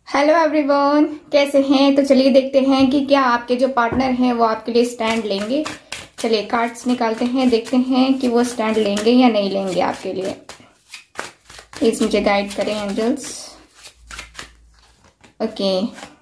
Hello everyone, कैसे हैं। तो चलिए देखते हैं कि क्या आपके जो पार्टनर हैं वो आपके लिए स्टैंड लेंगे। चलिए कार्ड्स निकालते हैं, देखते हैं कि वो स्टैंड लेंगे या नहीं लेंगे आपके लिए। प्लीज मुझे गाइड करें एंजल्स। ओके,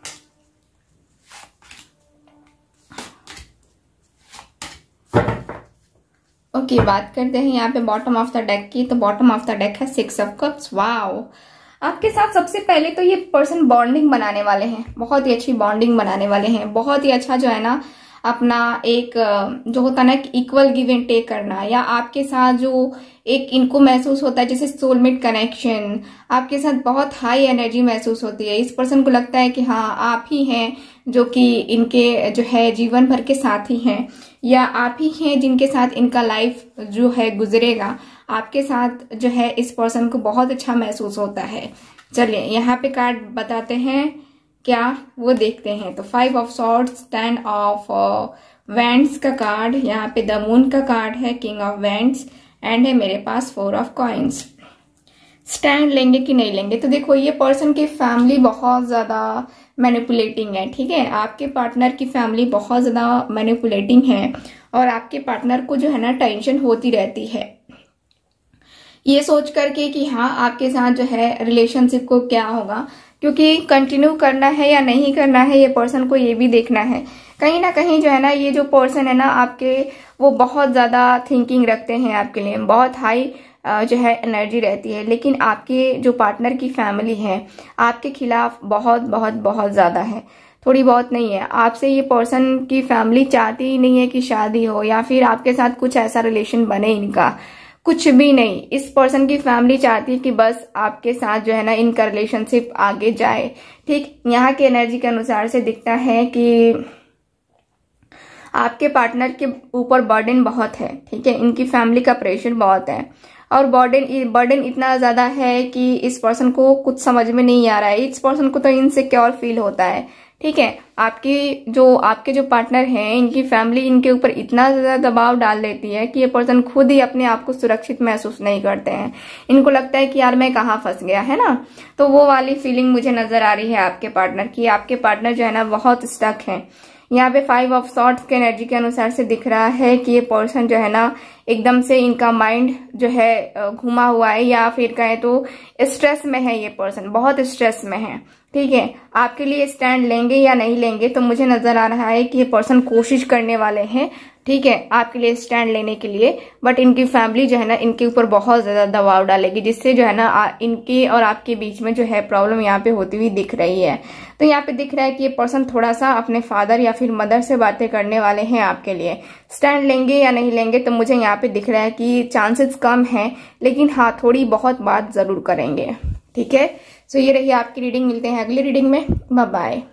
बात करते हैं यहाँ पे बॉटम ऑफ द डेक की। तो बॉटम ऑफ द डेक है 6 ऑफ कप्स। वाओ, आपके साथ सबसे पहले तो ये पर्सन बॉन्डिंग बनाने वाले हैं, बहुत ही अच्छी बॉन्डिंग बनाने वाले हैं। बहुत ही अच्छा जो है ना अपना एक जो होता है ना इक्वल गिव एंड टेक करना, या आपके साथ जो एक इनको महसूस होता है जैसे सोलमेट कनेक्शन, आपके साथ बहुत हाई एनर्जी महसूस होती है। इस पर्सन को लगता है कि हाँ आप ही हैं जो कि इनके जो है जीवन भर के साथी हैं, या आप ही हैं जिनके साथ इनका लाइफ जो है गुजरेगा। आपके साथ जो है इस पर्सन को बहुत अच्छा महसूस होता है। चलिए यहाँ पे कार्ड बताते हैं क्या वो देखते हैं। तो 5 ऑफ सॉर्ड्स, 10 ऑफ वैंड्स का कार्ड, यहाँ पे द मून का कार्ड है, किंग ऑफ वैंड्स, एंड है मेरे पास 4 ऑफ कॉइन्स। स्टैंड लेंगे कि नहीं लेंगे। तो देखो ये पर्सन की फैमिली बहुत ज्यादा मैनिपुलेटिंग है, ठीक है। आपके पार्टनर की फैमिली बहुत ज्यादा मैनिपुलेटिंग है और आपके पार्टनर को जो है ना टेंशन होती रहती है ये सोच करके कि हाँ आपके साथ जो है रिलेशनशिप को क्या होगा, क्योंकि कंटिन्यू करना है या नहीं करना है ये पर्सन को ये भी देखना है। कहीं ना कहीं जो है ना ये जो पर्सन है ना आपके, वो बहुत ज्यादा थिंकिंग रखते हैं आपके लिए, बहुत हाई जो है एनर्जी रहती है। लेकिन आपके जो पार्टनर की फैमिली है आपके खिलाफ बहुत बहुत बहुत ज्यादा है, थोड़ी बहुत नहीं है। आपसे ये पर्सन की फैमिली चाहती ही नहीं है कि शादी हो, या फिर आपके साथ कुछ ऐसा रिलेशन बने इनका, कुछ भी नहीं। इस पर्सन की फैमिली चाहती है कि बस आपके साथ जो है ना इनका रिलेशनशिप आगे जाए, ठीक। यहाँ के एनर्जी के अनुसार से दिखता है कि आपके पार्टनर के ऊपर बर्डन बहुत है, ठीक है। इनकी फैमिली का प्रेशर बहुत है और बर्डन इतना ज्यादा है कि इस पर्सन को कुछ समझ में नहीं आ रहा है। इस पर्सन को तो इनसिक्योर फील होता है, ठीक है। आपके जो पार्टनर हैं इनकी फैमिली इनके ऊपर इतना ज्यादा दबाव डाल देती है कि ये पर्सन खुद ही अपने आप को सुरक्षित महसूस नहीं करते हैं। इनको लगता है कि यार मैं कहाँ फंस गया, है ना। तो वो वाली फीलिंग मुझे नजर आ रही है आपके पार्टनर की। आपके पार्टनर जो है ना बहुत स्टक है। यहाँ पे 5 ऑफ सॉर्ड्स के एनर्जी के अनुसार से दिख रहा है कि ये पर्सन जो है ना एकदम से इनका माइंड जो है घुमा हुआ है, या फिर कहे तो स्ट्रेस में है। ये पर्सन बहुत स्ट्रेस में है, ठीक है। आपके लिए स्टैंड लेंगे या नहीं लेंगे, तो मुझे नजर आ रहा है कि ये पर्सन कोशिश करने वाले हैं, ठीक है, आपके लिए स्टैंड लेने के लिए। बट इनकी फैमिली जो है ना इनके ऊपर बहुत ज्यादा दबाव डालेगी, जिससे जो है ना इनके और आपके बीच में जो है प्रॉब्लम यहाँ पे होती हुई दिख रही है। तो यहाँ पे दिख रहा है कि ये पर्सन थोड़ा सा अपने फादर या फिर मदर से बातें करने वाले हैं आपके लिए। स्टैंड लेंगे या नहीं लेंगे, तो मुझे यहाँ पे दिख रहा है कि चांसेस कम है, लेकिन हाँ थोड़ी बहुत बात जरूर करेंगे, ठीक है। सो ये रही आपकी रीडिंग। मिलते हैं अगली रीडिंग में। Bye bye.